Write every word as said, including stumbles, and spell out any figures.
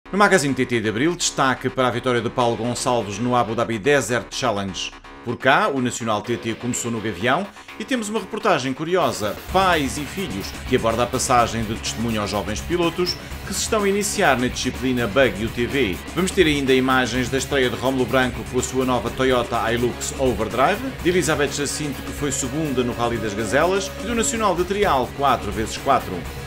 No Magazine T T de Abril, destaque para a vitória de Paulo Gonçalves no Abu Dhabi Desert Challenge. Por cá, o Nacional T T começou no Gavião e temos uma reportagem curiosa, Pais e Filhos, que aborda a passagem de testemunho aos jovens pilotos que se estão a iniciar na disciplina Bug U T V. Vamos ter ainda imagens da estreia de Rómulo Branco com a sua nova Toyota Hilux Overdrive, de Elizabeth Jacinto, que foi segunda no Rally das Gazelas, e do Nacional de Trial quatro por quatro.